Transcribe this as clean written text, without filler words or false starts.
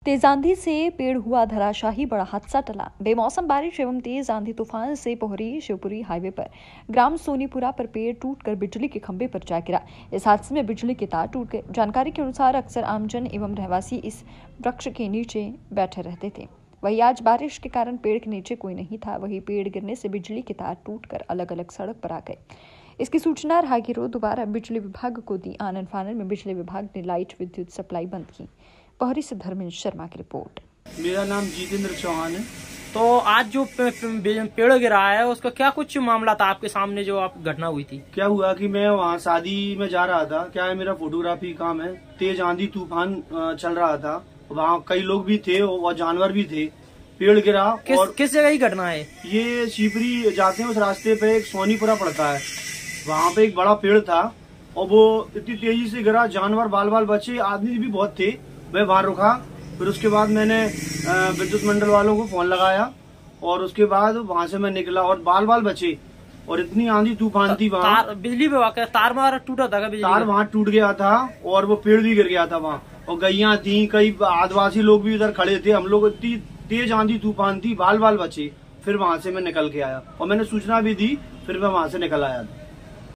तेज आंधी से पेड़ हुआ धराशाही, बड़ा हादसा टला। बेमौसम बारिश एवं तेज आंधी तूफान से पोहरी शिवपुरी हाईवे पर ग्राम सोनीपुरा पर पेड़ टूटकर बिजली के खंभे पर जा गिरा। इस हादसे में बिजली के तार टूट गए। जानकारी के अनुसार अक्सर आमजन एवं रहवासी इस वृक्ष के नीचे बैठे रहते थे। वहीं आज बारिश के कारण पेड़ के नीचे कोई नहीं था। वहीं पेड़ गिरने से बिजली के तार टूटकर अलग अलग सड़क पर आ गए। इसकी सूचना राहगीरों दोबारा बिजली विभाग को दी। आनन फानन में बिजली विभाग ने लाइट विद्युत सप्लाई बंद की। पोहरी से धर्मेंद्र शर्मा की रिपोर्ट। मेरा नाम जितेंद्र चौहान है। तो आज जो पेड़ गिरा है उसका क्या कुछ मामला था आपके सामने, जो आप घटना हुई थी? क्या हुआ कि मैं वहाँ शादी में जा रहा था। क्या है, मेरा फोटोग्राफी काम है। तेज आंधी तूफान चल रहा था। वहाँ कई लोग भी थे और जानवर भी थे। पेड़ गिरा। और किस जगह की घटना है ये? शिवपुरी जाते हैं उस रास्ते पे एक सोनीपुरा पड़ता है, वहाँ पे एक बड़ा पेड़ था और वो इतनी तेजी से गिरा। जानवर बाल बाल बचे, आदमी भी बहुत थे। मैं वहाँ रुका, फिर उसके बाद मैंने विद्युत मंडल वालों को फोन लगाया और उसके बाद वहाँ से मैं निकला और बाल बाल बचे। और इतनी आंधी तूफान थी वहाँ। बिजली विभाग का तार मार टूटा था? तार वहाँ टूट गया था और वो पेड़ भी गिर गया था वहाँ। और गैया थी, कई आदिवासी लोग भी उधर खड़े थे। हम लोग, इतनी तेज आंधी तूफान थी, बाल बाल बचे। फिर वहाँ से मैं निकल के आया और मैंने सूचना भी दी, फिर मैं वहाँ से निकल आया था।